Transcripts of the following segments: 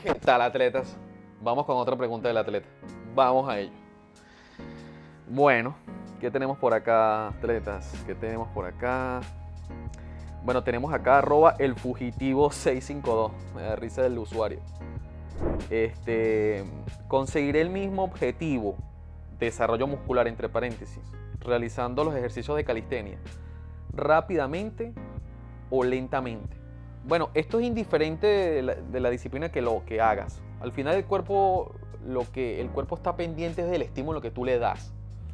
¿Qué tal, atletas? Vamos con otra pregunta del atleta. Vamos a ello. Bueno, ¿qué tenemos por acá, atletas? ¿Qué tenemos por acá? Bueno, tenemos acá @elfugitivo652. Me da risa del usuario. Conseguiré el mismo objetivo, desarrollo muscular entre paréntesis, realizando los ejercicios de calistenia, rápidamente o lentamente. Bueno, esto es indiferente de la disciplina que lo que hagas. Al final el cuerpo está pendiente del estímulo que tú le das.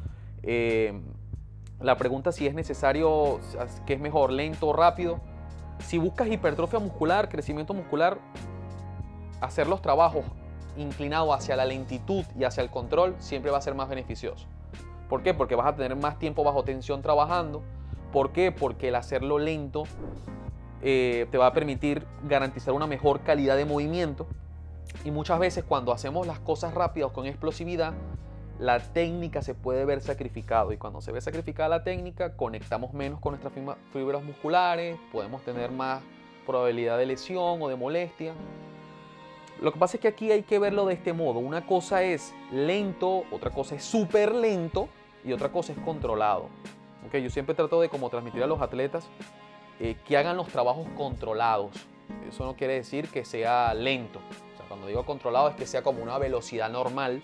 La pregunta si es necesario, que es mejor, lento o rápido. Si buscas hipertrofia muscular, crecimiento muscular, hacer los trabajos inclinados hacia la lentitud y hacia el control siempre va a ser más beneficioso. ¿Por qué? Porque vas a tener más tiempo bajo tensión trabajando. ¿Por qué? Porque el hacerlo lento te va a permitir garantizar una mejor calidad de movimiento. Y muchas veces cuando hacemos las cosas rápidas con explosividad, la técnica se puede ver sacrificado. Y cuando se ve sacrificada la técnica, conectamos menos con nuestras fibras musculares, podemos tener más probabilidad de lesión o de molestia. Lo que pasa es que aquí hay que verlo de este modo. Una cosa es lento, otra cosa es súper lento y otra cosa es controlado. Yo siempre trato de transmitir a los atletas que hagan los trabajos controlados. Eso no quiere decir que sea lento. O sea, cuando digo controlado es que sea como una velocidad normal.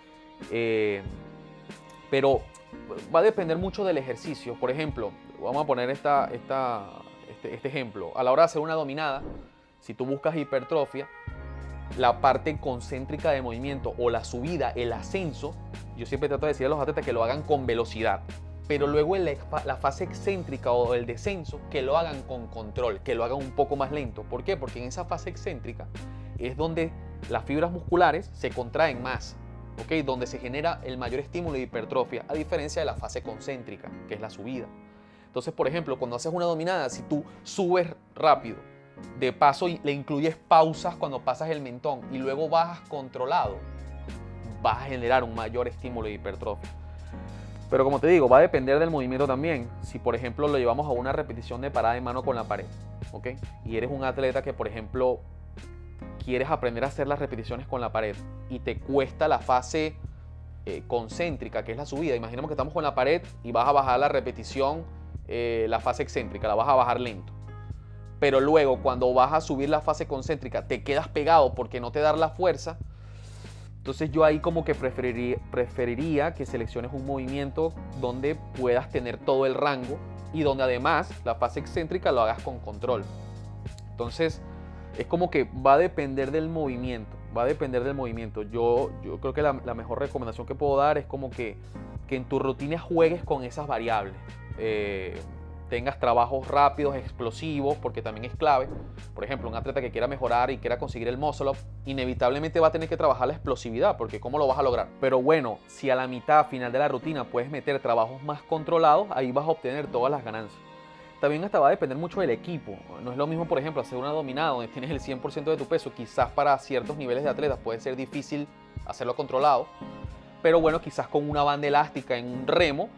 Pero va a depender mucho del ejercicio. Por ejemplo, vamos a poner este ejemplo. A la hora de hacer una dominada, si tú buscas hipertrofia, la parte concéntrica de movimiento o la subida, el ascenso, yo siempre trato de decir a los atletas que lo hagan con velocidad, pero luego en la fase excéntrica o el descenso, que lo hagan con control, que lo hagan un poco más lento. ¿Por qué? Porque en esa fase excéntrica es donde las fibras musculares se contraen más, donde se genera el mayor estímulo de hipertrofia, a diferencia de la fase concéntrica, que es la subida. Entonces, por ejemplo, cuando haces una dominada, si tú subes rápido, de paso le incluyes pausas cuando pasas el mentón y luego bajas controlado, vas a generar un mayor estímulo de hipertrofia. Pero como te digo, va a depender del movimiento también. Si por ejemplo lo llevamos a una repetición de parada de mano con la pared, y eres un atleta que por ejemplo quieres aprender a hacer las repeticiones con la pared y te cuesta la fase concéntrica, que es la subida. Imaginemos que estamos con la pared y vas a bajar la repetición, la fase excéntrica, la vas a bajar lento. Pero luego cuando vas a subir la fase concéntrica te quedas pegado porque no te da la fuerza. Entonces yo ahí como que preferiría que selecciones un movimiento donde puedas tener todo el rango y donde además la fase excéntrica lo hagas con control. Entonces es como que va a depender del movimiento, Yo creo que la mejor recomendación que puedo dar es como que en tu rutina juegues con esas variables. Tengas trabajos rápidos, explosivos, porque también es clave. Por ejemplo, un atleta que quiera mejorar y quiera conseguir el muscle up, inevitablemente va a tener que trabajar la explosividad, porque ¿cómo lo vas a lograr? Pero bueno, si a la mitad, final de la rutina, puedes meter trabajos más controlados, ahí vas a obtener todas las ganancias. También hasta va a depender mucho del equipo. No es lo mismo, por ejemplo, hacer una dominada donde tienes el 100% de tu peso. Quizás para ciertos niveles de atletas puede ser difícil hacerlo controlado. Pero bueno, quizás con una banda elástica en un remo,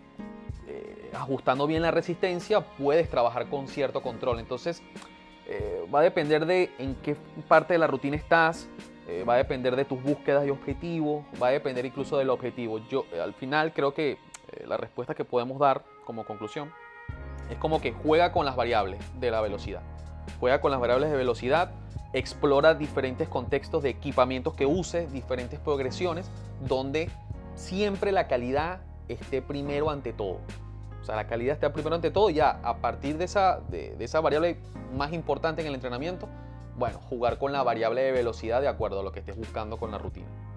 ajustando bien la resistencia, puedes trabajar con cierto control. Entonces va a depender de en qué parte de la rutina estás, va a depender de tus búsquedas y objetivos, va a depender incluso del objetivo. Yo al final creo que la respuesta que podemos dar como conclusión es como que juega con las variables de la velocidad. Juega con las variables de velocidad, explora diferentes contextos de equipamientos que uses, diferentes progresiones, donde siempre la calidad esté primero ante todo. O sea, la calidad está primero ante todo y ya a partir de esa variable más importante en el entrenamiento, bueno, jugar con la variable de velocidad de acuerdo a lo que estés buscando con la rutina.